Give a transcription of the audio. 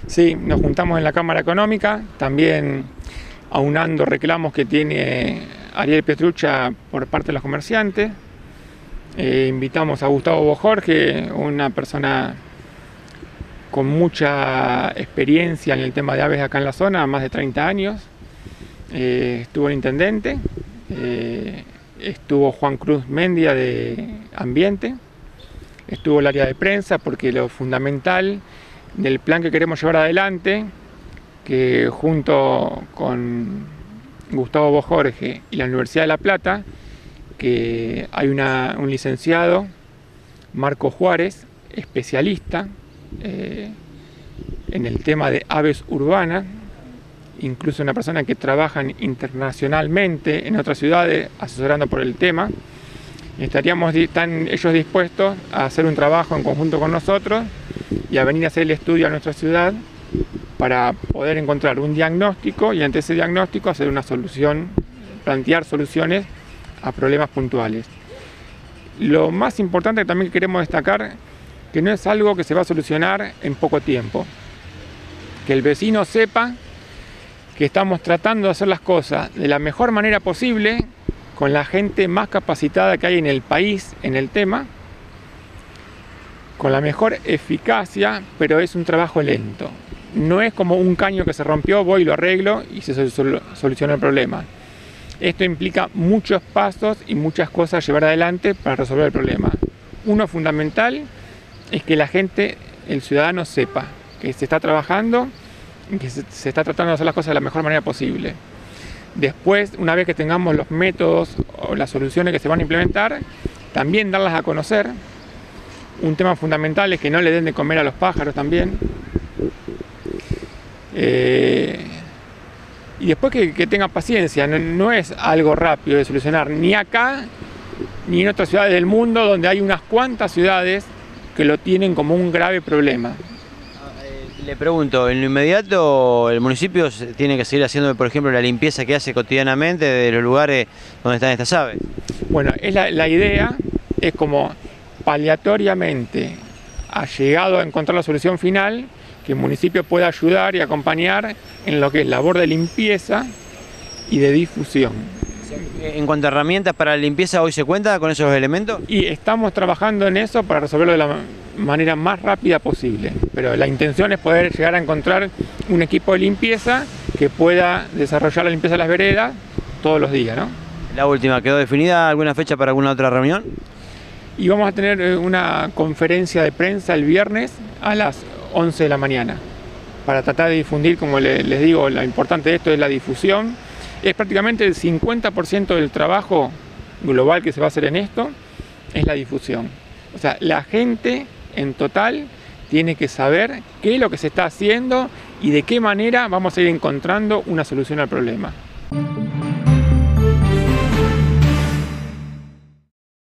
Sí, nos juntamos en la Cámara Económica, también aunando reclamos que tiene Ariel Petruccia por parte de los comerciantes. Invitamos a Gustavo Bojorge, una persona con mucha experiencia en el tema de aves acá en la zona, más de 30 años. Estuvo el intendente, estuvo Juan Cruz Mendia de Ambiente, estuvo el área de prensa, porque lo fundamental del plan que queremos llevar adelante, que junto con Gustavo Bojorge y la Universidad de La Plata, que hay un licenciado, Marco Juárez, especialista en el tema de aves urbanas, incluso una persona que trabaja internacionalmente en otras ciudades asesorando por el tema. Están ellos dispuestos a hacer un trabajo en conjunto con nosotros y a venir a hacer el estudio a nuestra ciudad para poder encontrar un diagnóstico y ante ese diagnóstico hacer una solución, plantear soluciones a problemas puntuales. Lo más importante también que queremos destacar, que no es algo que se va a solucionar en poco tiempo. Que el vecino sepa que estamos tratando de hacer las cosas de la mejor manera posible, con la gente más capacitada que hay en el país en el tema, con la mejor eficacia, pero es un trabajo lento. No es como un caño que se rompió, voy y lo arreglo y se soluciona el problema. Esto implica muchos pasos y muchas cosas a llevar adelante para resolver el problema. Uno fundamental es que la gente, el ciudadano, sepa que se está trabajando y que se está tratando de hacer las cosas de la mejor manera posible. Después, una vez que tengamos los métodos o las soluciones que se van a implementar, también darlas a conocer. Un tema fundamental es que no le den de comer a los pájaros también. Y después que tenga paciencia, no es algo rápido de solucionar, ni acá ni en otras ciudades del mundo, donde hay unas cuantas ciudades que lo tienen como un grave problema. Le pregunto, en lo inmediato el municipio tiene que seguir haciendo, por ejemplo, la limpieza que hace cotidianamente de los lugares donde están estas aves. Bueno, la idea es como paliatoriamente ha llegado a encontrar la solución final, que el municipio pueda ayudar y acompañar en lo que es labor de limpieza y de difusión. En cuanto a herramientas para la limpieza, ¿hoy se cuenta con esos elementos? Y estamos trabajando en eso para resolverlo de la manera más rápida posible. Pero la intención es poder llegar a encontrar un equipo de limpieza que pueda desarrollar la limpieza de las veredas todos los días, ¿no? La última, ¿quedó definida alguna fecha para alguna otra reunión? Y vamos a tener una conferencia de prensa el viernes a las 11 de la mañana para tratar de difundir, como les digo, lo importante de esto es la difusión. Es prácticamente el 50% del trabajo global que se va a hacer en esto, es la difusión. O sea, la gente en total tiene que saber qué es lo que se está haciendo y de qué manera vamos a ir encontrando una solución al problema.